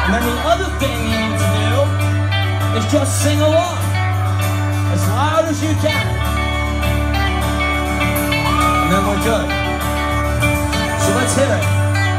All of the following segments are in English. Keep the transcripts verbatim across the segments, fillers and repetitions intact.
And then the other thing you need to do is just sing along as loud as you can. And then we're good. So let's hit it.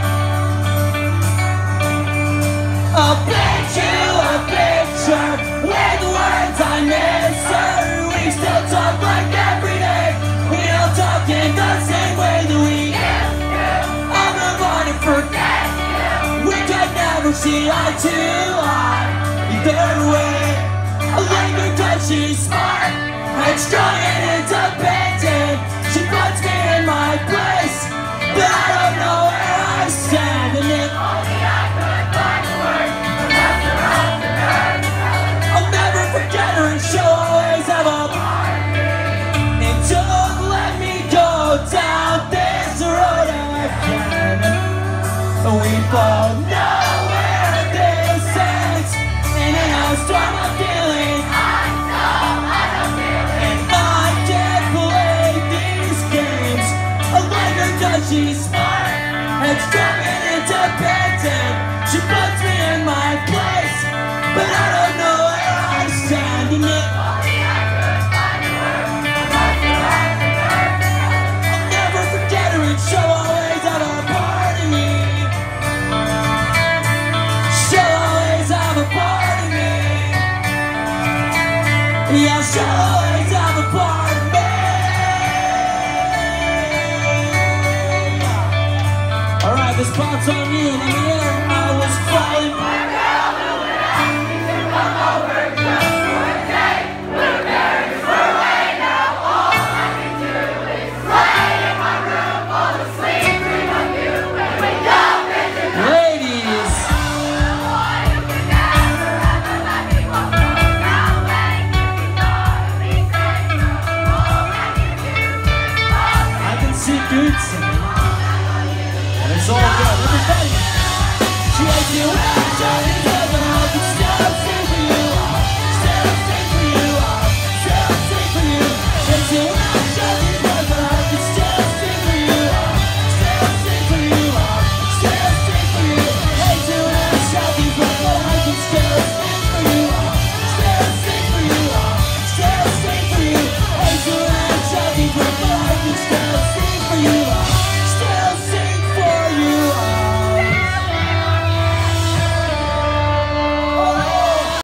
I'll paint you a picture with words I miss her. We still talk like every day. We all talk in the same way that we used to. I'll move on and forget you. We could never see eye to eye either way. I like her cause she's smart and strong and independent. She puts me in my place, but I don't know where I stand. And if only I could find the words to resurrect the nerve, I'll never forget her and she'll always have a part of me. And don't let me go down this road again. We both know where this ends, and in how strong I'm feeling, I know I don't feel it. And I can't play these games. I like her cause she's smart and strong and independent. She puts me in my place, but I don't know where I stand. And if only I could find the words to resurrect the nerve, I'll never forget her and she'll always have a part of me. She'll always have a part of me. Yeah, she'll always have a part of me. Alright, this part's on you. And in the air, I was falling. My girl who would ask me to come over just for a day. Blueberries were away now. All I can do is lay in my room, fall asleep, dream of you, and wake up in the night. Ladies. I can see good singing. And it's all good. Everybody, G A T